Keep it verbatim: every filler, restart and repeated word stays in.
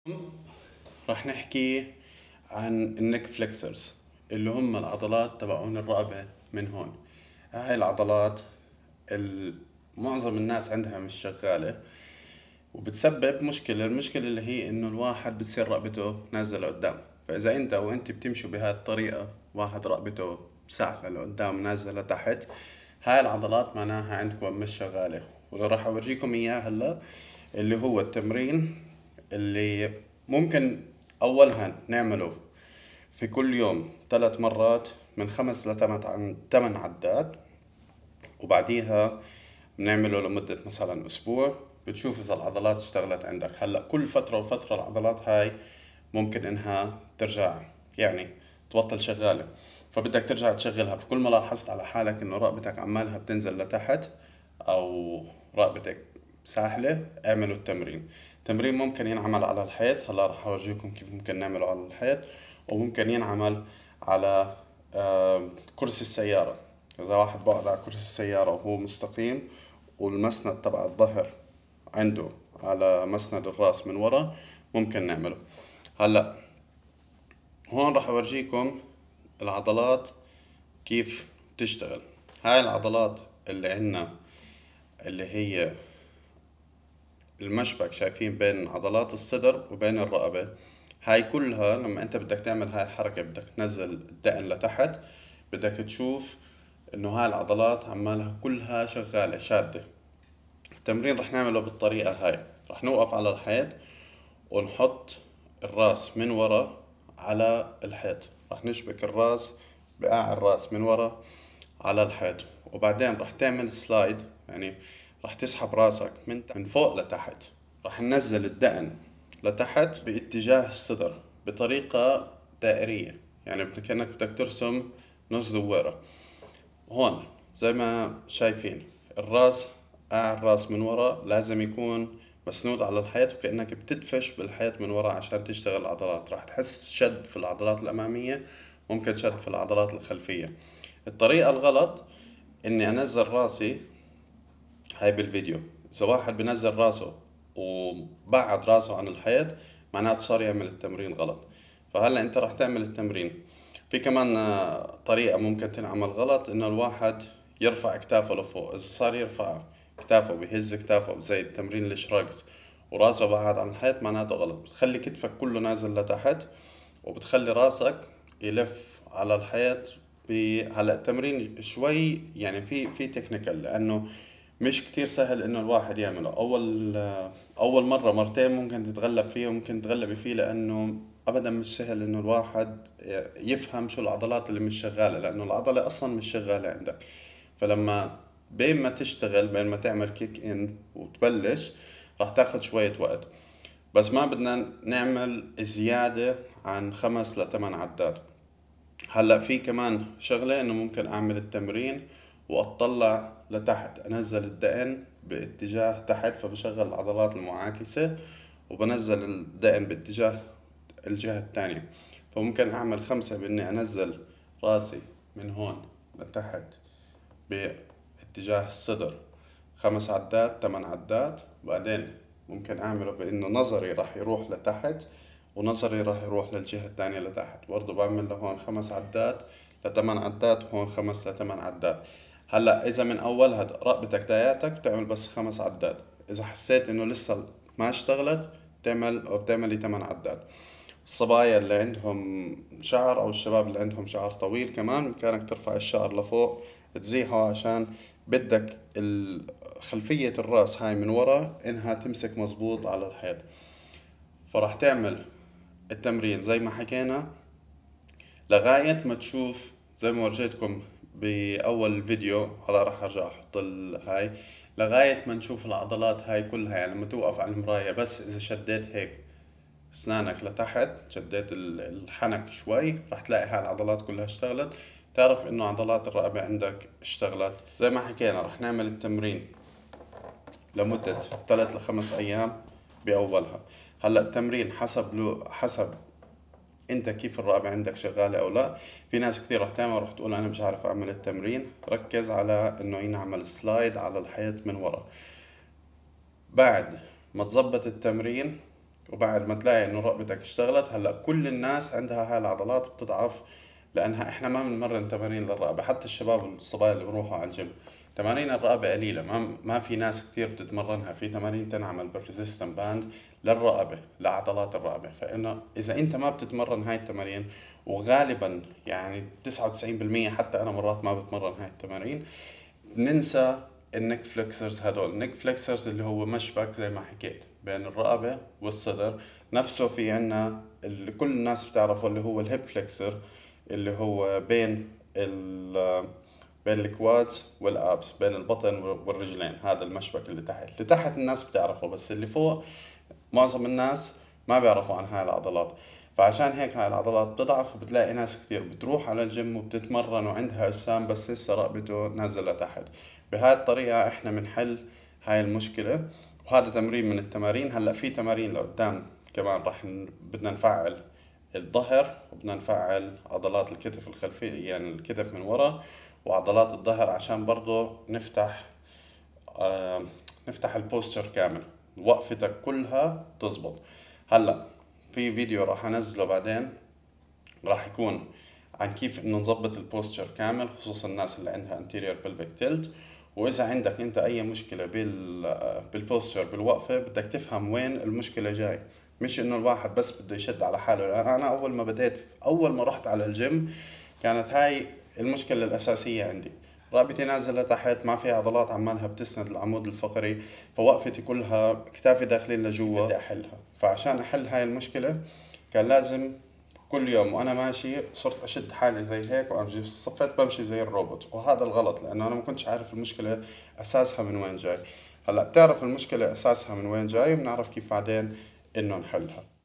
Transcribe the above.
راح نحكي عن النك فليكسرز اللي هم العضلات تبعون الرقبة من هون. هاي العضلات ال- معظم الناس عندها مش شغالة، وبتسبب مشكلة. المشكلة اللي هي انه الواحد بتصير رقبته نازلة لقدام. فاذا انت وانت بتمشوا بهاي الطريقة واحد رقبته ساحبة لقدام نازلة لتحت، هاي العضلات معناها عندكم مش شغالة. واللي راح اورجيكم اياه هلا اللي هو التمرين اللي ممكن أولها نعمله في كل يوم ثلاث مرات من خمس لثمان عدات، وبعديها بنعمله لمدة مثلا أسبوع. بتشوف إذا العضلات اشتغلت عندك. هلأ كل فترة وفترة العضلات هاي ممكن إنها ترجع، يعني تبطل شغالة، فبدك ترجع تشغلها. فكل ما لاحظت على حالك إنه رقبتك عمالها بتنزل لتحت أو رقبتك ساحلة، اعملوا التمرين. تمرين ممكن ينعمل على الحيط، هلا راح أورجيكم كيف ممكن نعمله على الحيط، وممكن ينعمل على آه، كرسي السيارة. إذا واحد بقعد على كرسي السيارة وهو مستقيم والمسند تبع الظهر عنده على مسند الراس من ورا، ممكن نعمله. هلا هون راح أورجيكم العضلات كيف تشتغل. هاي العضلات اللي عنا اللي هي المشبك، شايفين بين عضلات الصدر وبين الرقبة، هاي كلها لما انت بدك تعمل هاي الحركة بدك تنزل الدقن لتحت، بدك تشوف انه هاي العضلات عمالها كلها شغالة شادة. التمرين رح نعمله بالطريقة هاي. رح نوقف على الحيط ونحط الراس من ورا على الحيط. رح نشبك الراس بقاع الراس من ورا على الحيط، وبعدين رح تعمل سلايد، يعني رح تسحب راسك من من فوق لتحت. رح ننزل الدقن لتحت باتجاه الصدر بطريقة دائرية، يعني كأنك بدك ترسم نص دويرة. هون زي ما شايفين الراس، قاع الراس من ورا لازم يكون مسنود على الحيط، وكأنك بتدفش بالحيط من ورا عشان تشتغل العضلات. راح تحس شد في العضلات الأمامية، ممكن شد في العضلات الخلفية. الطريقة الغلط إني أنزل راسي. هاي بالفيديو إذا واحد بنزل راسه وبعد راسه عن الحيط، معناته صار يعمل التمرين غلط. فهلا أنت راح تعمل التمرين. في كمان آه، طريقة ممكن تنعمل غلط، إنه الواحد يرفع كتافه لفوق. إذا صار يرفع كتافه بيهز كتافه زي التمرين الشراكس وراسه بعد عن الحيط، معناته غلط. بتخلي كتفك كله نازل لتحت، وبتخلي راسك يلف على الحيط. ب- هلا التمرين شوي يعني في في تكنيكال، لانه مش كتير سهل انه الواحد يعمله. اول اول مرة مرتين ممكن تتغلب فيه وممكن تتغلبي فيه، لانه ابدا مش سهل انه الواحد يفهم شو العضلات اللي مش شغالة، لانه العضلة اصلا مش شغالة عندك. فلما بين ما تشتغل، بين ما تعمل كيك ان وتبلش، راح تاخد شوية وقت. بس ما بدنا نعمل زيادة عن خمس لثمان عدات. هلا في كمان شغلة انه ممكن اعمل التمرين واطلع لتحت، انزل الدقن باتجاه تحت فبشغل العضلات المعاكسة، وبنزل الدقن باتجاه الجهة الثانية. فممكن اعمل خمسة باني انزل راسي من هون لتحت باتجاه الصدر خمس عدات ثمان عدات. وبعدين ممكن اعمله بانه نظري راح يروح لتحت ونظري راح يروح للجهة الثانية لتحت. برضه بعمل لهون خمس عدات لثمان عدات، وهون خمس لثمان عدات. هلا اذا من اولها رقبتك داياتك بتعمل بس خمس عدات. اذا حسيت انه لسه ما اشتغلت، تعمل او بتعملي ثمان عدات. الصبايا اللي عندهم شعر او الشباب اللي عندهم شعر طويل كمان بإمكانك ترفع الشعر لفوق تزيحه، عشان بدك ال- خلفية الراس هاي من ورا انها تمسك مزبوط على الحيط. فراح تعمل التمرين زي ما حكينا لغاية ما تشوف زي ما ورجيتكم بأول فيديو. هلا راح أرجع أحط ال- هاي لغاية ما نشوف العضلات هاي كلها. يعني لما توقف على المراية بس إذا شديت هيك أسنانك لتحت، شديت ال- الحنك شوي، راح تلاقي هاي العضلات كلها اشتغلت. تعرف إنه عضلات الرقبة عندك اشتغلت. زي ما حكينا راح نعمل التمرين لمدة ثلاث لخمس أيام بأولها. هلا التمرين حسب لو حسب انت كيف الرقبة عندك شغالة او لا. في ناس كتير رح تعمل رح تقول انا مش عارف اعمل التمرين. ركز على انه ينعمل سلايد على الحيط من ورا. بعد ما تظبط التمرين وبعد ما تلاقي انه رقبتك اشتغلت، هلا كل الناس عندها هاي العضلات بتضعف، لانها احنا ما بنمرن تمارين للرقبه. حتى الشباب والصبايا اللي بروحوا على الجيم، تمارين الرقبه قليله، ما ما في ناس كثير بتتمرنها. في تمارين تنعمل بالريزيستنت باند للرقبه، لعضلات الرقبه. فانه اذا انت ما بتتمرن هاي التمارين، وغالبا يعني تسعة وتسعين بالمية حتى انا مرات ما بتمرن هاي التمارين، ننسى النيك فليكسرز. هدول النيك فليكسرز اللي هو مشبك زي ما حكيت بين الرقبة والصدر. نفسه في عنا اللي كل الناس بتعرفه اللي هو الهيب فليكسر، اللي هو بين ال بين الكوادز والابس، بين البطن والرجلين. هذا المشبك اللي تحت، اللي تحت الناس بتعرفه، بس اللي فوق معظم الناس ما بيعرفوا عن هاي العضلات. فعشان هيك هاي العضلات بتضعف، وبتلاقي ناس كتير بتروح على الجيم وبتتمرن وعندها أجسام بس لسه رقبته نازلة تحت. بهاي الطريقة احنا بنحل هاي المشكلة. وهذا تمرين من التمارين. هلأ في تمارين لقدام كمان راح ن- بدنا نفعل الظهر، وبدنا نفعل عضلات الكتف الخلفية، يعني الكتف من ورا، وعضلات الظهر، عشان برضو نفتح آه نفتح البوستر كامل، وقفتك كلها تزبط. هلا في فيديو راح انزله بعدين، راح يكون عن كيف انه نظبط البوستر كامل، خصوصا الناس اللي عندها anterior pelvic tilt. واذا عندك انت اي مشكلة بال بالبوستر بالوقفة، بدك تفهم وين المشكلة جاي. مش انه الواحد بس بده يشد على حاله. لأن انا اول ما بديت، اول ما رحت على الجيم، كانت هاي المشكلة الاساسية عندي. رقبتي نازلة تحت، ما في عضلات عمالها بتسند العمود الفقري، فوقفتي كلها كتافي داخلين لجوا. بدي احلها. فعشان احل هاي المشكلة كان لازم كل يوم وانا ماشي صرت اشد حالي زي هيك، وامشي في الصفت بمشي زي الروبوت. وهذا الغلط، لانه انا ما كنتش عارف المشكلة اساسها من وين جاي. هلا بتعرف المشكلة اساسها من وين جاي، وبنعرف كيف بعدين انه نحلها.